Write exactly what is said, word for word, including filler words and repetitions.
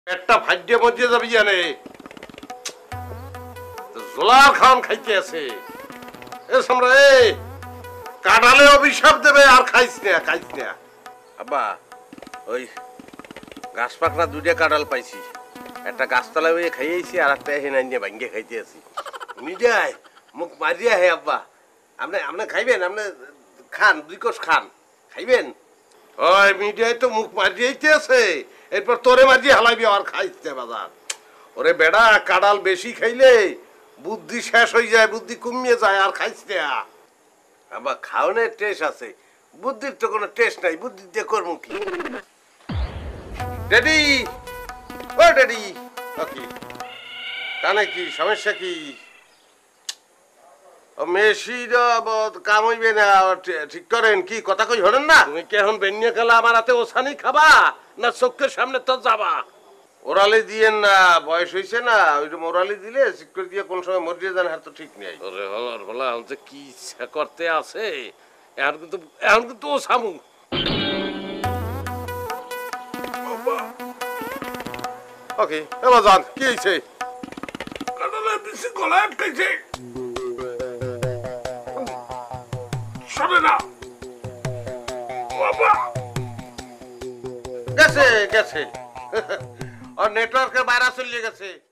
একটা ভাগ্য মধ্যে যাবি জানে জোলার খান খাইতে আছে এ সামরা এ কাটালে অভিশাপ দেবে আর খাইস না খাইস না। আব্বা ওই গাছ পাকড়া দুইটা কাঁঠাল পাইছি, একটা গাছতলায় ওই খাইয়েছি আর একটা এখানে নিয়ে ভাঙ্গে খাইতে আছি। নিজাই মুখ মারিয়া হে আব্বা আপনি আপনি খাইবেন আপনি খান দুই কোষ খান খাইবেন। ওই মিডিয়ায় তো মুখ মারিয়েইতে আছে এরপর তোরে মারিয়ে হালাইবি আর খাইস না বাজার। ওরে বেড়া কাঁঠাল বেশি খাইলে বুদ্ধি শেষ হয়ে যায়, বুদ্ধি কমিয়ে যায় আর খাইস না। আব্বা খাওয়ানোর টেস্ট আছে, বুদ্ধির তো কোনো টেস্ট নাই, বুদ্ধি দিয়ে করবো কি? ড্যাডি ও ড্যাডি ওকে কানে কি সমস্যা কি? ও মেশিটা কাম হইবে না ঠিক করেন কি কথা কই হরেন না? তুমি কি এখন বেনিয়ে গেলে আমার হাতে ওসানি খাবা না চোখের সামনে তো যাবা? ওরালি দিয়েন না, বয়স হয়েছে না, ওইটা ওরালি দিলে ঠিক করে দিয়ে কোন সময় মরিয়ে যান হাত তো ঠিক নেই। ওরে হলার বলা যে কি ইচ্ছা করতে আছে এখন কিন্তু এখন কিন্তু ও সামু ওকে এবার যান কি হয়েছে? কাটালের বেশি গলায় আটকাইছে শোনে না বাবা গেছে গেছে আর নেটওয়ার্কের বাইরে চলে গেছে।